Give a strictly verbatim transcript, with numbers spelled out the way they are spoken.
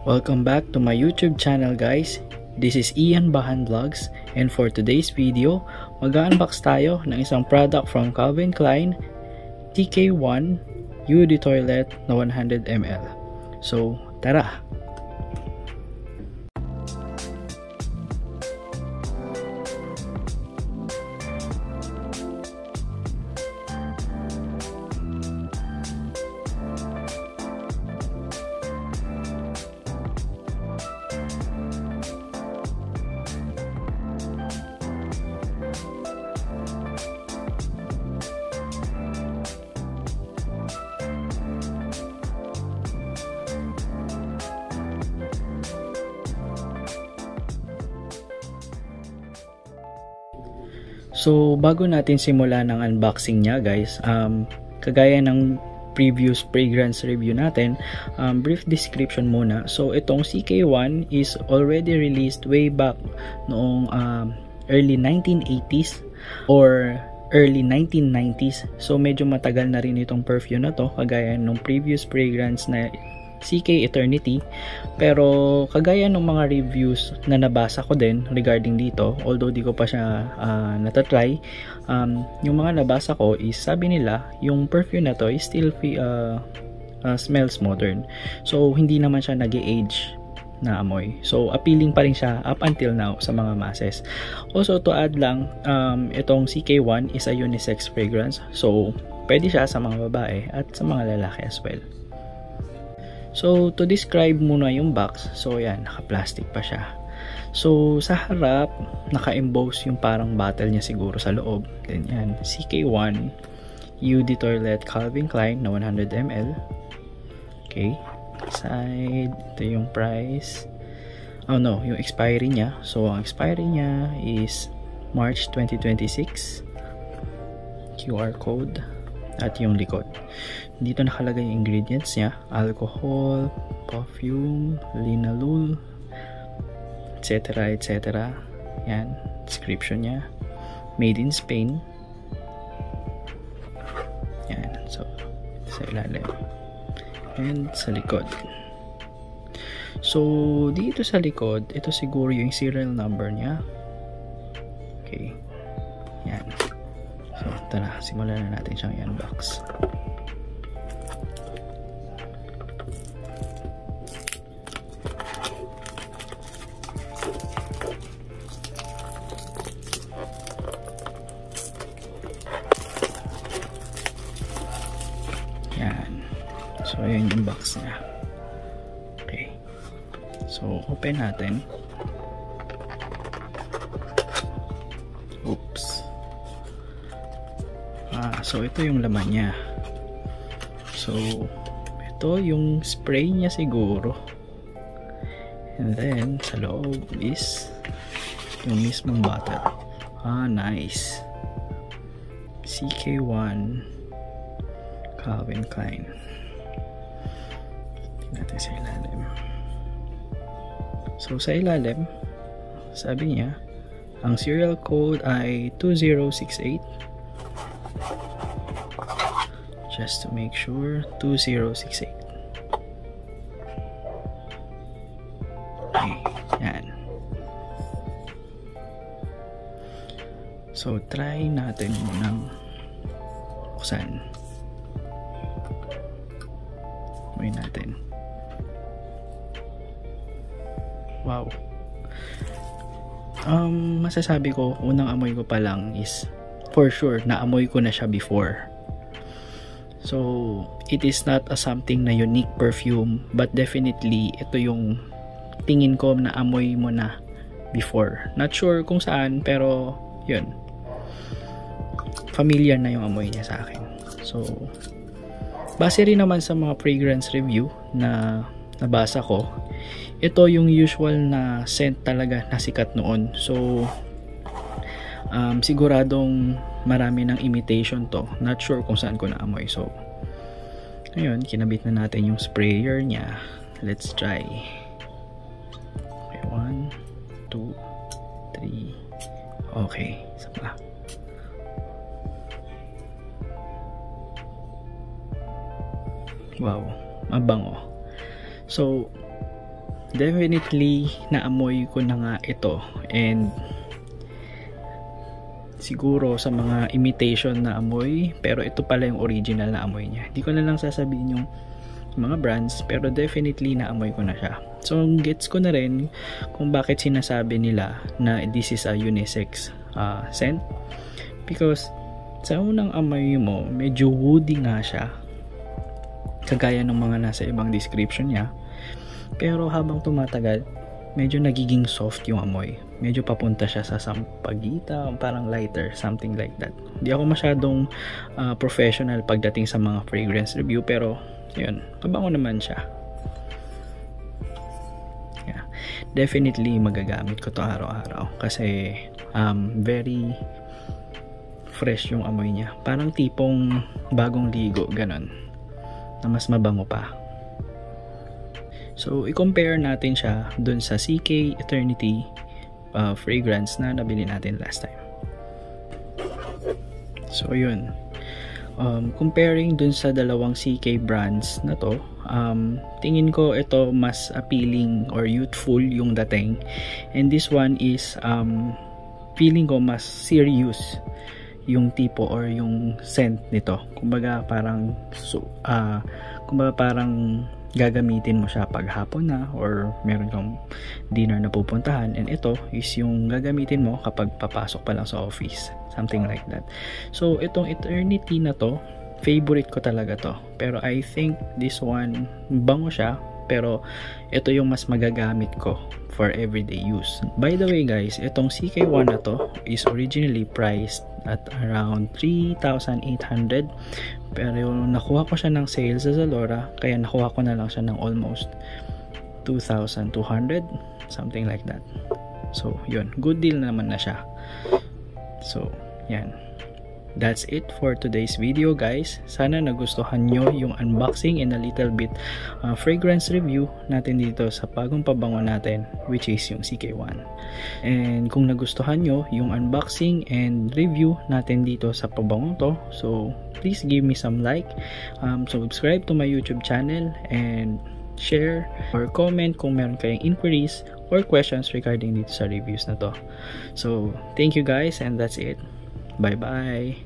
Welcome back to my YouTube channel, guys. This is Ian Bahan Vlogs, and for today's video, mag-unbox tayo ng isang product from Calvin Klein, T K one U D Toilet na one hundred milliliters. So, tara! So, bago natin simulan ng unboxing niya, guys, um, kagaya ng previous fragrance review natin, um, brief description muna. So, itong C K one is already released way back noong um, early nineteen eighties or early nineteen nineties. So, medyo matagal na rin itong perfume na to, kagaya ng previous fragrance na C K Eternity. Pero kagaya ng mga reviews na nabasa ko din regarding dito, although di ko pa siya uh, natatry, um, yung mga nabasa ko is sabi nila yung perfume na to is still uh, uh, smells modern. So hindi naman siya nag-age na amoy. So appealing pa rin siya up until now sa mga masses. Also, to add lang, um, itong C K one is a unisex fragrance. So pwede siya sa mga babae at sa mga lalaki as well. So, to describe muna yung box, so yan, naka-plastic pa siya. So, sa harap, naka-emboss yung parang bottle niya siguro sa loob. Then yan, C K one U D Toilet Calvin Klein na one hundred milliliters. Okay. Side, ito yung price. Oh no, yung expiry niya. So, ang expiry niya is March twenty twenty-six. Q R code. At yung likod. Dito nakalagay yung ingredients niya: alcohol, perfume, linalool, etc, etc. Yan, description niya. Made in Spain. Yan, so sa ilalim and sa likod. So dito sa likod, ito siguro yung serial number niya. Okay, yan. So tara, simulan na natin siyang i-unbox. Yan. So ayan yung box niya. Okay. So open natin. Oops. Ah, so ito yung laman niya. So ito yung spray niya siguro. And then sa loob is yung mismong bottle. Ah, nice. C K one Calvin Klein. Tingnan natin sa ilalim. So sa ilalim, sabi niya, ang serial code ay two zero six eight. Just to make sure, two zero six eight. Okay, yan. So, try natin munang buksan. Amoy natin. Wow. Um, masasabi ko, unang amoy ko pa lang is, for sure, naamoy ko na siya before. So, it is not a something na unique perfume, but definitely, ito yung tingin ko na amoy mo na before. Not sure kung saan, pero yun. Familiar na yung amoy niya sa akin. So, base rin naman sa mga fragrance review na nabasa ko, ito yung usual na scent talaga na sikat noon. So, um, siguradong marami ng imitation to. Not sure kung saan ko naamoy. So, ayun, kinabit na natin yung sprayer niya. Let's try. Okay, one, two, three. Okay, isa pa. Wow, mabango. So, definitely naamoy ko na nga ito, and siguro sa mga imitation na amoy, pero ito pala yung original na amoy niya. Di ko na lang sasabihin yung mga brands, pero definitely naamoy ko na siya. So gets ko na rin kung bakit sinasabi nila na this is a unisex uh, scent, because sa unang amoy mo medyo woody nga siya, kagaya ng mga nasa ibang description niya, pero habang tumatagal medyo nagiging soft yung amoy, medyo papunta siya sa sampagita, parang lighter, something like that. Hindi ako masyadong uh, professional pagdating sa mga fragrance review, pero yun, mabango naman siya. Yeah, definitely magagamit ko to araw-araw kasi um, very fresh yung amoy niya, parang tipong bagong ligo, ganon, na mas mabango pa. So i-compare natin siya dun sa C K Eternity uh, fragrance na nabili natin last time. So yun, um, comparing dun sa dalawang C K brands na to, um, tingin ko ito mas appealing or youthful yung dating, and this one is um, feeling ko mas serious yung tipo or yung scent nito. Kumbaga parang so, uh, kumbaga parang gagamitin mo siya pag hapon na or meron kang dinner na pupuntahan, and ito is yung gagamitin mo kapag papasok pa lang sa office, something like that. So itong Eternity na to, favorite ko talaga to, pero I think this one bango siya, pero ito yung mas magagamit ko for everyday use. By the way guys, itong C K one na to is originally priced at around three thousand eight hundred, pero nakuha ko siya ng sale sa Zalora, kaya nakuha ko na lang siya ng almost two thousand two hundred, something like that. So yun, good deal naman na siya. So yan, that's it for today's video guys. Sana nagustuhan nyo yung unboxing and a little bit uh, fragrance review natin dito sa bagong pabango natin, which is yung C K one. And kung nagustuhan nyo yung unboxing and review natin dito sa pabango to, so please give me some like, um, subscribe to my YouTube channel, and share or comment kung meron kayong inquiries or questions regarding dito sa reviews na to. So thank you guys, and that's it. Bye bye.